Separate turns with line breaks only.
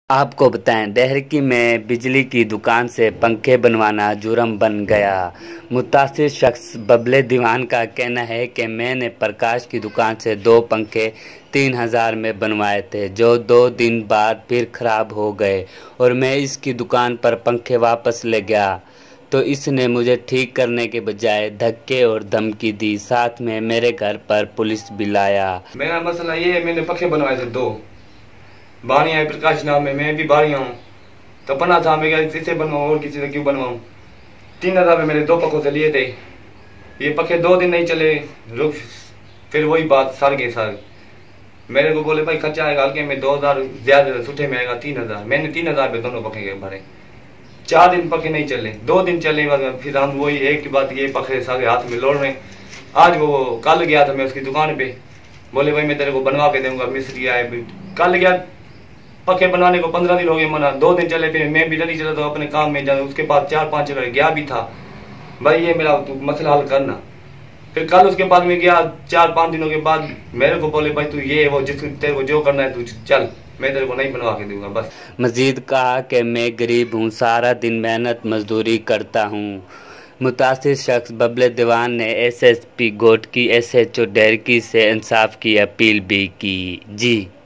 आपको बताएं, डेहरी में बिजली की दुकान से पंखे बनवाना जुर्म बन गया। मुतासिर शख्स बबले दीवान का कहना है कि मैंने प्रकाश की दुकान से 2 पंखे 3000 में बनवाए थे, जो 2 दिन बाद फिर ख़राब हो गए और मैं इसकी दुकान पर पंखे वापस ले गया तो इसने मुझे ठीक करने के बजाय धक्के और धमकी दी। साथ में मेरे घर पर पुलिस भी लाया।
मेरा मसला ये है, मैंने पंखे बनवाए थे 2 बारियां है प्रकाश नाम में, मैं भी बारियां हूँ तो बना था। मैं किसे बनवाऊँ और किसी से क्यों बनवाऊँ। 3000 में मैंने 2 पंखों से लिए थे। ये पंखे 2 दिन नहीं चले, रुक फिर वही बात सर गए सर। मेरे को बोले भाई खर्चा आएगा हल्के में 2000 ज्यादा सूठे में आएगा 3000। मैंने 3000 में दोनों पंखे के भरे। 4 दिन पंखे नहीं चले, 2 दिन चले फिर हम वही एक की बात, ये पंखे सारे हाथ में लोड़ रहे। आज वो कल गया था मैं उसकी दुकान पे, बोले भाई मैं तेरे को बनवा के दूंगा, मिस्त्री आए। कल गया पंखे बनवाने को 15 दिन हो गए मना। 2 दिन चले, फिर मैं भी नहीं चला तो अपने काम में जाऊँ। उसके पास 4-5 जगह गया भी था, भाई ये मेरा तू मसला हल करना। फिर कल उसके बाद में गया, 4-5 दिनों के बाद मेरे को बोले भाई तू ये वो जिस तेरे को जो करना है तू चल, मैं तेरे को नहीं बनवा के दूंगा बस।
मजीद कहा कि मैं गरीब हूँ, सारा दिन मेहनत मजदूरी करता हूँ। मुतासिर शख्स बबले दीवान ने SSP गोटकी SHO डेहरी से इंसाफ की अपील भी की। जी।